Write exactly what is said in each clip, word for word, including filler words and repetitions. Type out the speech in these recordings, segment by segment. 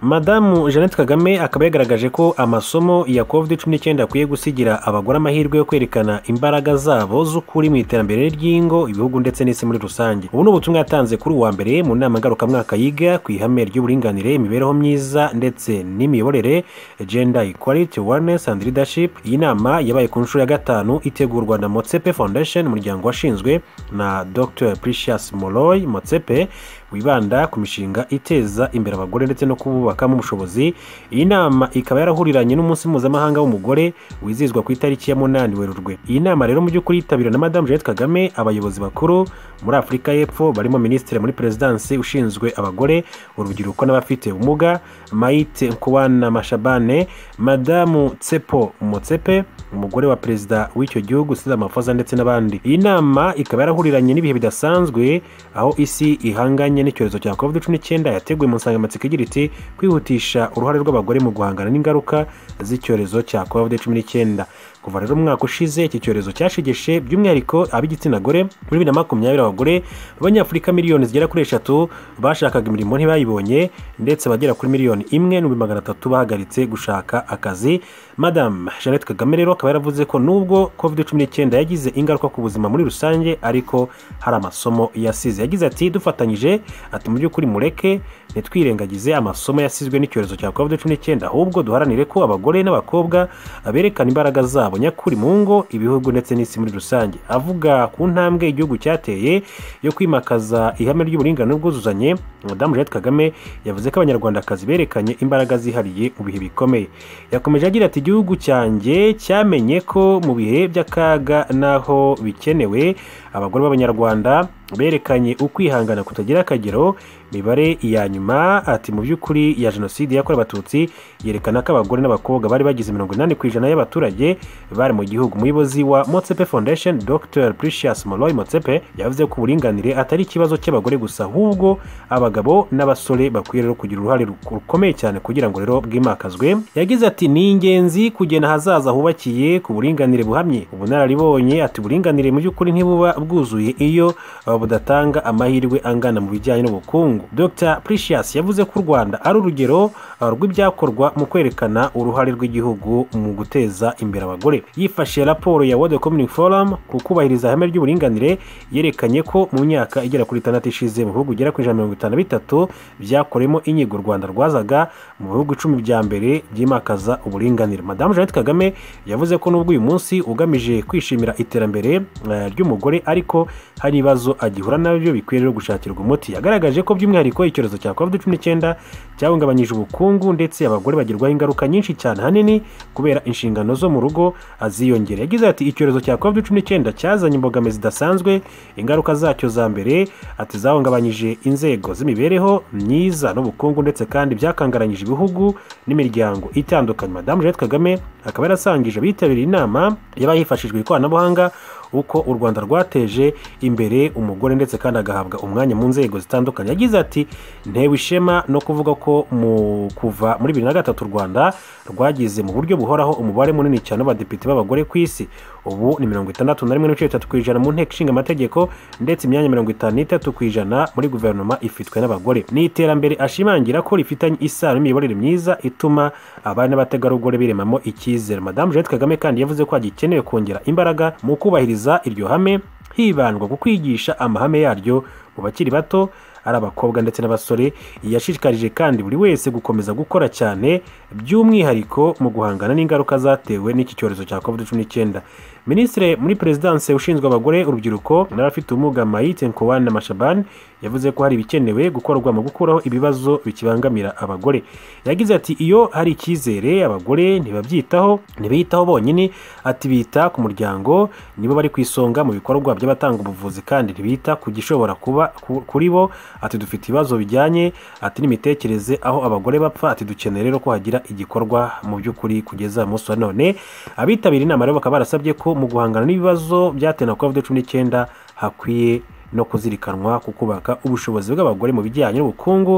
Madamu Jeanette Kagame akaba yagaragaje ko amasomo ya covid cumi n'icyenda akwiye gusigira abagore amahirwe yo kwerekana imbaraga zabo z'ukuri mu iterambere ry'ingo, ibihugu ndetse n'isi muri rusange. Ubu ni ubutumwa yatanze kuri uwa mbere mu nama ngarukamwaka yiga ku ihame ry'uburinganire, imibereho myiza ndetse n'imiyoborere, Gender Equality, Awareness and Leadership. Iyi nama yabaye ku nshuro ya gatanu itegurwa na Motsepe Foundation, umuryango washinzwe na Doctor Precious Molloy Motsepe wibanda ku mishinga iteza imbere abagore ndetse no kububakamo ubushobozi. Iyi nama ikaba yarahuriranye n'umunsi mpuzamahanga w'umugore wizizwa ku itariki ya munani Werurwe. Iyi nama rero mu by'ukuri yitabiriwe na Madame Jeanette Kagame, abayobozi bakuru muri Afurika y'Epfo barimo Minisitiri muri Perezidansi ushinzwe abagore, urubyiruko n'abafite ubumuga, Maite Nkuwana Mashabane, Madamu Tsepo Motsepe umugore wa perezida w'icyo gihugu Cyril Ramaphosa ndetse n'abandi. Iyi nama ikaba yarahuriranye n'ibihe bidasanzwe aho isi ihanganye n'icyorezo cya covid cumi n'icyenda yateguwe mu nsanganyamatsiko igira iti kwihutisha uruhare rw'abagore mu guhangana n'ingaruka z'icyorezo cya covid cumi n'icyenda. Kuva rero umwaka ushize iki cyorezo cyashigeshe by'umwihariko ab'igitsina gore. Muri bibiri na makumyabiri abagore b'Abanyafurika miliyoni zigera kuri eshatu bashakaga imirimo ntibayibonye, ndetse bagera kuri miliyoni imwe n'ibihumbi magana atatu bahagaritse gushaka akazi. Madame Jeanette Kagame rero akaba yaravuze ko nubwo covid cumi n'icyenda yagize ingaruka ku buzima muri rusange, ariko hari amasomo yasize. Yagize ati dufatanyije ati mu by'ukuri mureke ntitwirengagize amasomo yasizwe n'icyorezo cya covid cumi n'icyenda, ahubwo duharanire ko abagore n'abakobwa berekana imbaraga zabo nyakuri mu ngo, ibihugu ndetse n'isi muri rusange. Avuga ku ntambwe igihugu cyateye yo kwimakaza ihame ry'uburinganire n'ubwuzuzanye, Madame Jeanette Kagame yavuze ko abanyarwandakazi berekanye imbaraga zihariye mu bihe bikomeye. Yakomeje agira ati igihugu cyanjye cyamenye ko mu bihe by'akaga naho bikenewe abagore b'Abanyarwanda berekanye ukwihangana kutagira akagero. Mibare ya nyuma ati mu by'ukuri ya jenoside yakorewe abatutsi yerekana ko abagore n'abakobwa bari bagize mirongo inani ku ijana y'abaturage bari mu gihugu. Umuyobozi wa Motsepe Foundation Doctor Precious Molloy Motsepe yavuze ko uburinganire atari ikibazo cy'abagore gusa, ahubwo abagabo n'abasore bakwiye rero kugira uruhare rukomeye cyane kugira ngo rero bwimakazwe. Yagize ati ni ingenzi kugena hazaza hubakiye ku buringanire buhamye. Ubunararibonye ati uburinganire mu by'ukuri ntibuba bwuzuye iyo budatanga amahirwe angana mu bijyanye n'ubukungu. Doctor Precious yavuze ko u Rwanda ari urugero rw'ibyakorwa mu kwerekana uruhare rw'igihugu mu guteza imbere abagore. Yifashe raporo ya World Economic Forum ku kubahiriza ihame ry'uburinganire, yerekanye ko mu myaka igera kuri itandatu ishize mu bihugu igera kuri ijana na mirongo itanu na bitatu byakoremo inyigo u Rwanda rwazaga mu bihugu icumi bya mbere byimakaza uburinganire. Madame Jeanette Kagame yavuze ko nubwo uyu munsi ugamije kwishimira iterambere ry'umugore, ariko hari ibibazo agihura nabyo bikwiye rero gushakirwa umuti. Yagaragaje ko by'umwihariko icyorezo cya covid cumi n'icyenda cyahungabanyije ubukungu, ndetse abagore bagirwaho ingaruka nyinshi cyane, hanini kubera inshingano zo mu rugo aziyongera. Yagize ati icyorezo cya covid cumi n'icyenda cyazanye imbogamizi zidasanzwe. Ingaruka zacyo za mbere ati zahungabanyije inzego z'imibereho myiza n'ubukungu, ndetse kandi byakangaranyije ibihugu n'imiryango itandukanye. Madame Jeanette Kagame akaba yarasangije abitabiriye inama yaba hifashishijwe ikoranabuhanga uko u Rwanda rwateje imbere umugore, ndetse kandi agahabwa umwanya mu nzego zitandukanye. Yagize ati ntewe ishema no kuvuga ko mu kuva muri bibiri na gatatu u Rwanda rwagize mu buryo buhoraho umubare munini cyane w'abadepite b'abagore ku isi. Ubu ni mirongo itandatu na rimwe n'ibice bitatu ku ijana mu nteko ishinga amategeko, ndetse imyanya mirongo itanu n'itatu ku ijana muri guverinoma ifitwe n'abagore. Ni iterambere ashimangira ko rifitanye isano n'imiyoborere myiza ituma abari n'abategarugori biremamo icyizere. Madame Jeanette Kagame kandi yavuze ko hagikenewe kongera imbaraga mu kubahiriza iryo hame, hibandwa ku kwigisha amahame yaryo mu bakiri bato ari abakobwa ndetse n'abasore. Yashishikarije kandi buri wese gukomeza gukora cyane, by'umwihariko mu guhangana n'ingaruka zatewe n'iki cyorezo cya covid cumi n'icyenda. Minisitiri muri Perezidansi ushinzwe abagore, urubyiruko n'abafite ubumuga Maite Nkuwana Mashabane yavuze ko hari ibikenewe gukorwa mu gukuraho ibibazo bikibangamira abagore. Yagize ati iyo hari icyizere abagore ntibabyitaho ntibitaho bonyine, ati bita ku muryango, nibo bari kwisonga mu bikorwa by'abatanga ubuvuzi, kandi ntibita ku gishobora kuba kuri bo. Ati dufite ibibazo bijyanye ati n'imitekerereze aho abagore bapfa, ati dukeneye rero ko hagira igikorwa mu by'ukuri kugeza umunsi wa none. Abitabiriye inama rero bakaba barasabye ko mu guhangana n'ibibazo byatewe na covid cumi n'icyenda hakwiye no kuzirikanwa ku kubaka ubushobozi bw'abagore mu bijyanye n'ubukungu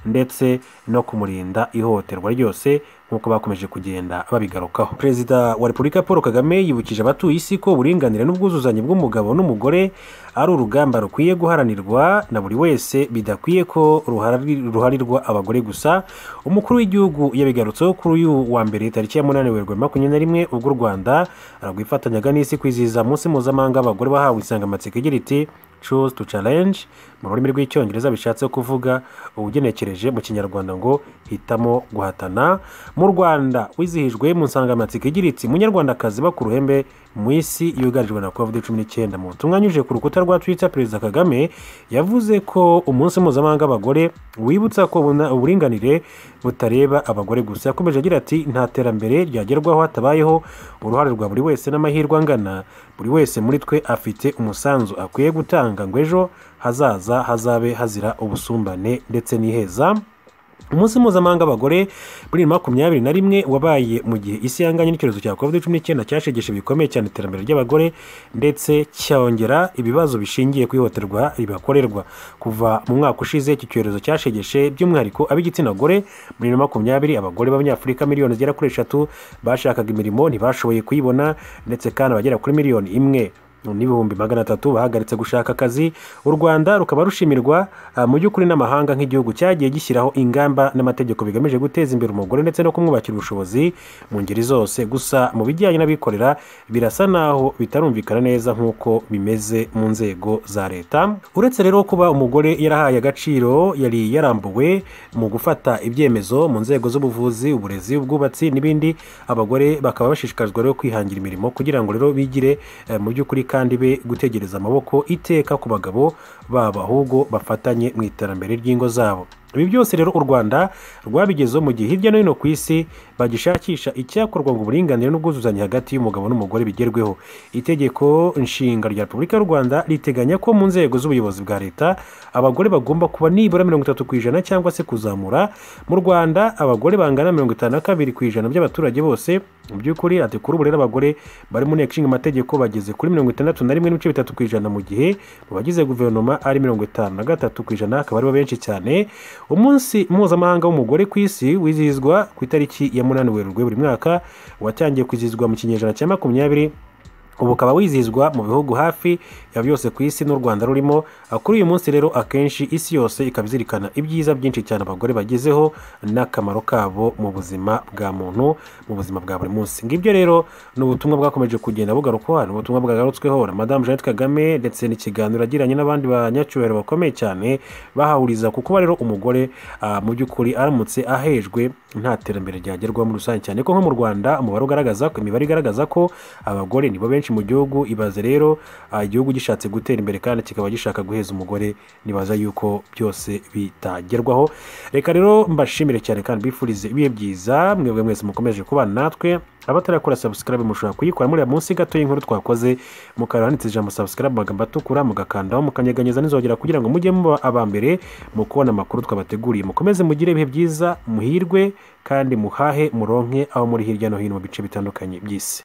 ndetse no kumurinda ihohoterwa ryose nk'uko bakomeje kugenda babigarukaho. Perezida wa Repubulika Paul Kagame yibukije abatuye isi ko uburinganire n'ubwuzuzanye bw'umugabo n'umugore ari urugamba rukwiye guharanirwa na buri wese, bidakwiye ko ruharirwa abagore gusa. Umukuru w'igihugu yabigarutseho kuri uyu wa mbere tariki ya munani Werurwe makumyabiri na rimwe ubwo u Rwanda rwifatanyaga n'isi kwizihiza umunsi mpuzamahanga w'abagore wahawe insanganyamatsiko igira iti choose to challenge, mu rurimi rw'icyongereza bishatse kuvuga ubugenekereje mu kinyarwanda ngo hitamo guhatana. Mu Rwanda wizihijwe mu nsanganyamatsiko igira iti munyarwandakazi ba ku ruhembe mu isi yugarijwe na covid cumi n'icyenda. Mu butumwa anyujije ku rukuta rwa Twitter, Perezida Kagame yavuze ko umunsi mpuzamahanga w'abagore wibutsa ko uburinganire butareba abagore gusa. Yakomeje agira ati nta terambere ryagerwaho hatabayeho uruhare rwa buri wese n'amahirwe angana. Buri wese muri twe afite umusanzu akwiye gutanga ngo ejo hazaza hazabe hazira ubusumbane ndetse n'iheza. Umunsi mpuzamahanga w'abagore muri makumyabiri na rimwe wabaye mu gihe isi yanganye n'icyorezo cya covid cumi n'icyenda cyashegeshe bikomeye cyane iterambere ry'abagore ndetse cyongera ibibazo bishingiye ku ihohoterwa ribakorerwa. Kuva mu mwaka ushize iki cyorezo cyashegeshe by'umwihariko ab'igitsina gore. Muri makumyabiri abagore b'abanyafurika miliyoni zigera kuri eshatu bashakaga imirimo ntibashoboye kuyibona, ndetse kandi abagera kuri miliyoni imwe n'ibihumbi magana atatu bahagaritse gushaka akazi. U Rwanda rukaba rushimirwa mu by'ukuri n'amahanga nk'igihugu cyagiye gishyiraho ingamba n'amategeko bigamije guteza imbere umugore ndetse no kumwubakira ubushobozi mu ngeri zose. Gusa mu bijyanye n'abikorera birasa naho bitarumvikana neza nk'uko bimeze mu nzego za leta. Uretse rero kuba umugore yarahaye agaciro yari yarambuwe mu gufata ibyemezo mu nzego z'ubuvuzi, uburezi, ubwubatsi n'ibindi, abagore bakaba bashishikarizwa rero kwihangira imirimo kugira ngo rero bigire mu by'ukuri kandi be gutegereza amaboko iteka ku bagabo babo, ahubwo bafatanye mu iterambere ry'ingo zabo. Ibi byose rero u Rwanda rwabigezeho mu gihe hirya no hino ku isi bagishakisha icyakorwa ngo uburinganire n'ubwuzuzanye hagati y'umugabo n'umugore bigerweho. Itegeko nshinga rya Repubulika y'u Rwanda riteganya ko mu nzego z'ubuyobozi bwa leta abagore bagomba kuba nibura mirongo itatu ku ijana cyangwa se kuzamura. Mu Rwanda abagore bangana mirongo itanu na kabiri ku ijana by'abaturage bose. Mu by'ukuri ati kuri ubu rero abagore bari mu nteko ishinga amategeko bageze kuri mirongo itandatu na rimwe n'ibice bitatu ku ijana, mu gihe mu bagize guverinoma ari mirongo itanu na gatatu ku ijana, akaba aribo benshi cyane. Umunsi mpuzamahanga w'umugore ku isi wizihizwa ku itariki ya munani Werurwe buri mwaka, watangiye kwizihizwa mu kinyejana cya makumyabiri, ubu ukaba wizihizwa mu bihugu hafi ya byose ku isi n'u Rwanda rurimo. Kuri uyu munsi rero akenshi isi yose ikaba izirikana ibyiza byinshi cyane abagore bagezeho n'akamaro kabo mu buzima bwa muntu, mu buzima bwa buri munsi. Ngibyo rero ni ubutumwa bwakomeje kugenda bugarukwa, ni ubutumwa bwagarutsweho na Madame Jeanette Kagame ndetse n'ikiganiro yagiranye n'abandi banyacyubahiro bakomeye cyane bahahuriza ku kuba rero umugore uh, mu by'ukuri aramutse ahejwe nta terambere ryagerwaho muri rusange, cyane ko nko mu Rwanda umubare ugaragaza ko imibare igaragaza ko abagore nibo benshi mu gihugu. Ibaze rero uh, igihugu gishatse gutera imbere kandi kikaba gishaka guheza umugore, nibaza yuko byose bitagerwaho. Reka rero mbashimire cyane kandi bifurize ibihe byiza mwebwe mwese mukomeje kubana natwe. Abatarakora subscribe mushobora kuyikora muri munsi gato y'inkuru twakoze, mukaranditse ijambo subscribe magambo atukura mugakandaho mukanyeganyeza n'inzogera kugira ngo mujye muba abambere mu kubona amakuru twabateguriye. Mukomeze mugire ibihe byiza, muhirwe kandi muhahe muronke aho muri hirya no hino mu bice bitandukanye by'isi.